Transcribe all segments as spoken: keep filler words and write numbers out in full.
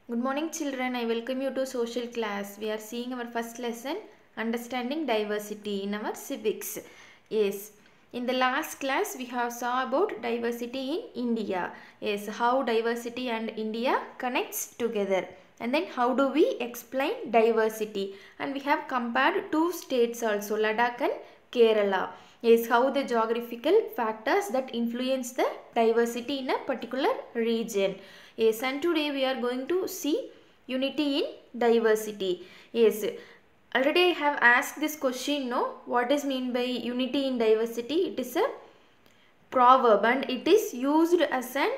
Good morning children, I welcome you to social class. We are seeing our first lesson, understanding diversity in our civics. Yes, in the last class we have saw about diversity in India. Yes, how diversity and India connects together. And then how do we explain diversity? And we have compared two states also, Ladakh and Kerala. Yes, how the geographical factors that influence the diversity in a particular region. Yes, and today we are going to see unity in diversity. Yes, already I have asked this question, no? What is mean by unity in diversity? It is a proverb and it is used as an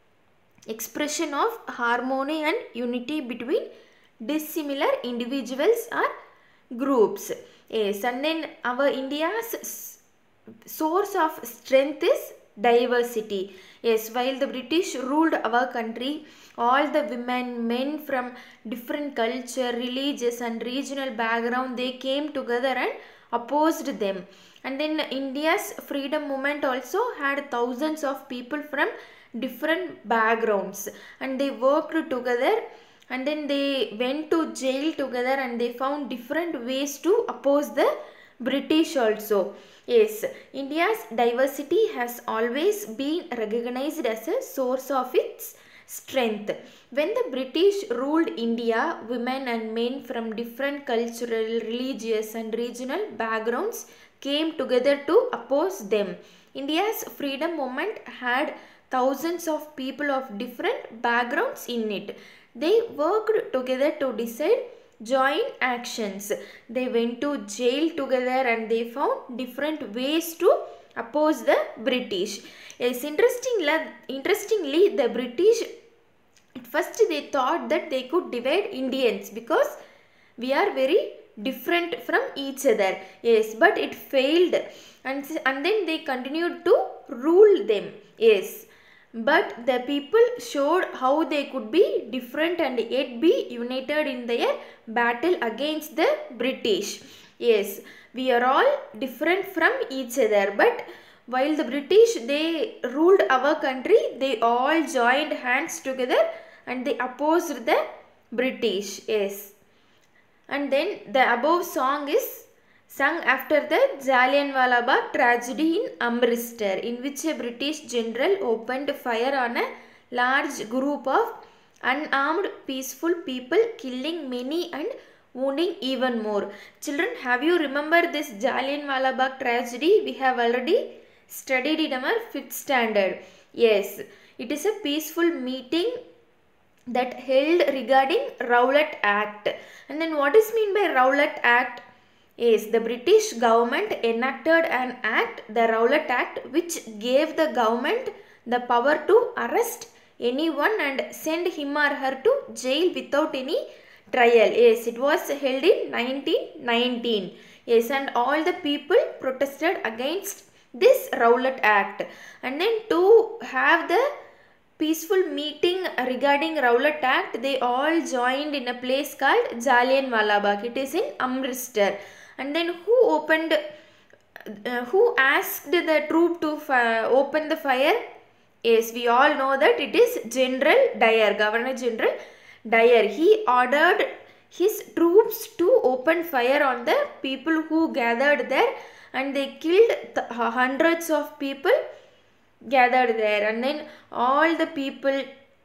expression of harmony and unity between dissimilar individuals or groups. Yes, and then our India's source of strength is diversity. Yes, while the British ruled our country, all the women, men from different culture, religious and regional background, they came together and opposed them. And then India's freedom movement also had thousands of people from different backgrounds and they worked together and then they went to jail together and they found different ways to oppose the British also. Yes, India's diversity has always been recognized as a source of its strength. When the British ruled India, women and men from different cultural, religious and regional backgrounds came together to oppose them. India's freedom movement had thousands of people of different backgrounds in it. They worked together to decide joint actions. They went to jail together and they found different ways to oppose the British. Yes, interestingly, interestingly the British at first they thought that they could divide Indians because we are very different from each other. Yes, but it failed and, and then they continued to rule them. Yes, but the people showed how they could be different and yet be united in their battle against the British. Yes, we are all different from each other, but while the British they ruled our country, they all joined hands together and they opposed the British. Yes, and then the above song is sung after the Jallianwala Bagh tragedy in Amritsar, in which a British general opened fire on a large group of unarmed peaceful people, killing many and wounding even more. Children, have you remembered this Jallianwala Bagh tragedy? We have already studied in our fifth standard. Yes, it is a peaceful meeting that held regarding Rowlatt Act. And then what is mean by Rowlatt Act? Yes, the British government enacted an act, the Rowlatt Act, which gave the government the power to arrest anyone and send him or her to jail without any trial. Yes, it was held in nineteen nineteen. Yes, and all the people protested against this Rowlatt Act. And then to have the peaceful meeting regarding Rowlatt Act, they all joined in a place called Jallianwala Bagh. It is in Amritsar. And then who opened, uh, who asked the troop to open the fire? Yes, we all know that it is General Dyer, Governor General Dyer. He ordered his troops to open fire on the people who gathered there and they killed th hundreds of people gathered there, and then all the people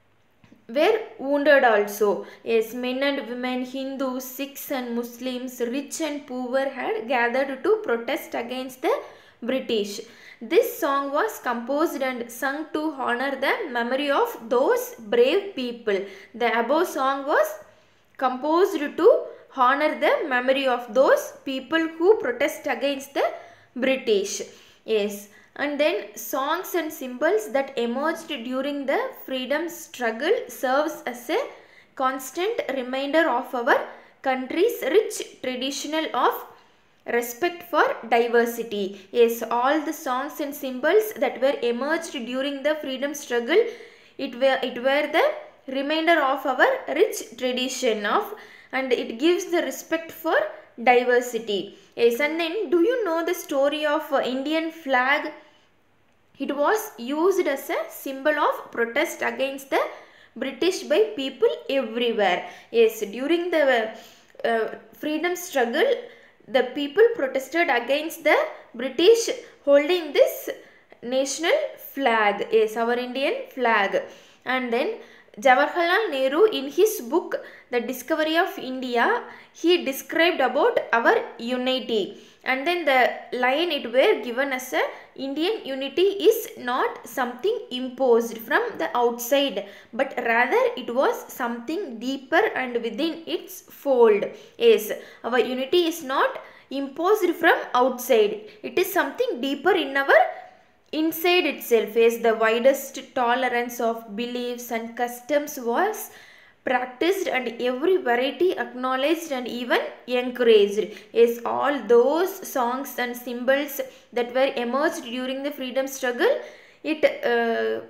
were wounded also. Yes, men and women, Hindus, Sikhs and Muslims, rich and poor had gathered to protest against the British. This song was composed and sung to honor the memory of those brave people. The above song was composed to honor the memory of those people who protest against the British. Yes. And then songs and symbols that emerged during the freedom struggle serves as a constant reminder of our country's rich tradition of respect for diversity. Yes, all the songs and symbols that were emerged during the freedom struggle, it were, it were the reminder of our rich tradition of, and it gives the respect for diversity. Yes, and then do you know the story of uh, Indian flag? It was used as a symbol of protest against the British by people everywhere. Yes, during the uh, freedom struggle, the people protested against the British holding this national flag, yes, our Indian flag. And then Jawaharlal Nehru, in his book The Discovery of India, he described about our unity. And then the line it were given as a Indian unity is not something imposed from the outside, but rather it was something deeper and within its fold. Yes, our unity is not imposed from outside, it is something deeper in our inside itself. Yes, the widest tolerance of beliefs and customs was practiced and every variety acknowledged and even encouraged. Yes, all those songs and symbols that were emerged during the freedom struggle, it uh,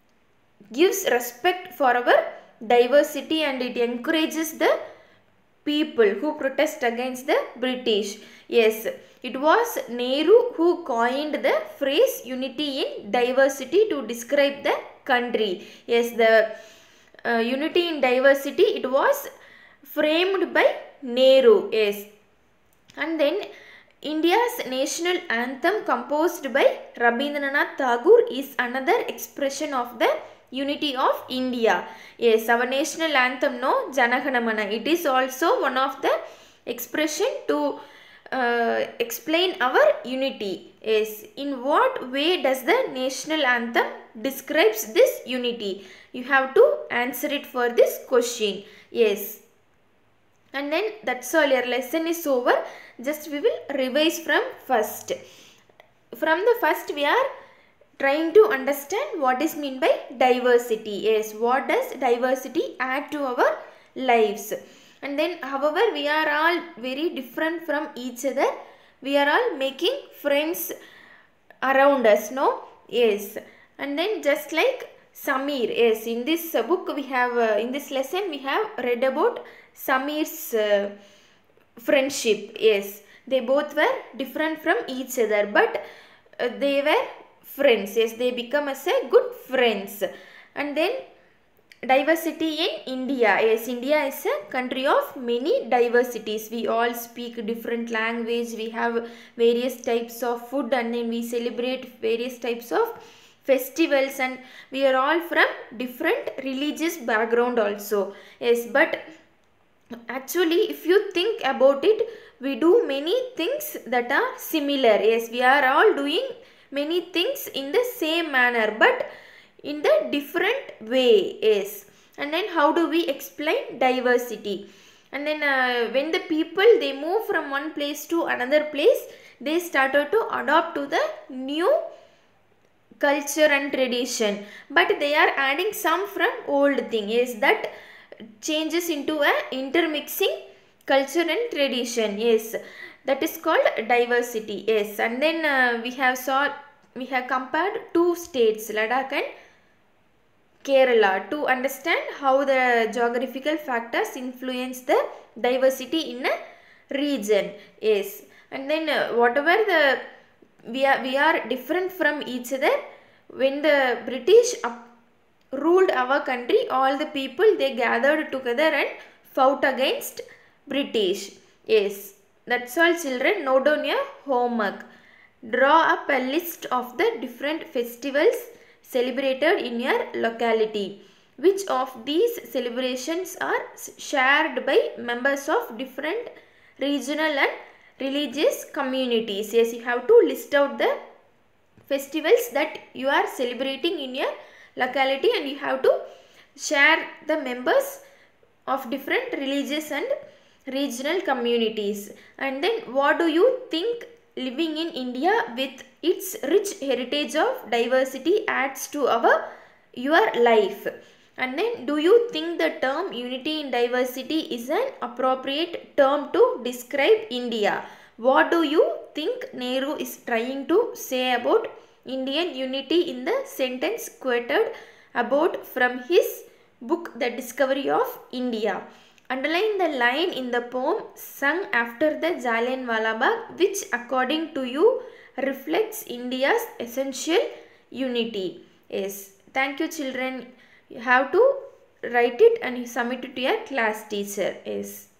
gives respect for our diversity and it encourages the people who protest against the British. Yes, it was Nehru who coined the phrase unity in diversity to describe the country. Yes, the uh, unity in diversity, it was framed by Nehru. Yes, and then India's national anthem composed by Rabindranath Tagore is another expression of the unity of India. Yes, our national anthem, no, Jana Gana Mana, it is also one of the expression to uh, explain our unity. Yes, in what way does the national anthem describes this unity? You have to answer it for this question. Yes, and then that's all, your lesson is over. Just we will revise from first. From the first we are trying to understand what is meant by diversity. Yes, what does diversity add to our lives? And then however we are all very different from each other, we are all making friends around us, no? Yes, and then just like Samir, yes, in this book we have, uh, in this lesson we have read about Samir's uh, friendship. Yes, they both were different from each other, but uh, they were friends. Yes, they become as a good friends. And then diversity in India. Yes, India is a country of many diversities. We all speak different language, we have various types of food, and then we celebrate various types of festivals, and we are all from different religious background also. Yes, but actually if you think about it, we do many things that are similar. Yes, we are all doing many things in the same manner but in the different way. Yes, and then how do we explain diversity? And then uh, when the people they move from one place to another place, they started to adopt to the new culture and tradition, but they are adding some from old thing. Yes, that changes into a intermixing culture and tradition. Yes, that is called diversity. Yes, and then uh, we have saw we have compared two states, Ladakh and Kerala, to understand how the geographical factors influence the diversity in a region. Yes, and then uh, whatever the we are we are different from each other. When the British up, ruled our country, all the people they gathered together and fought against British. Yes, that's all children. Note down your homework. Draw up a list of the different festivals celebrated in your locality. Which of these celebrations are shared by members of different regional and religious communities? Yes, you have to list out the festivals that you are celebrating in your locality, and you have to share the members of different religious and regional communities. And then what do you think living in India with its rich heritage of diversity adds to our your life? And then do you think the term unity in diversity is an appropriate term to describe India? What do you think Nehru is trying to say about Indian unity in the sentence quoted about from his book The Discovery of India? Underline the line in the poem sung after the Jallianwala Bagh which according to you reflects India's essential unity. Yes, thank you children. You have to write it and you submit it to your class teacher. Yes.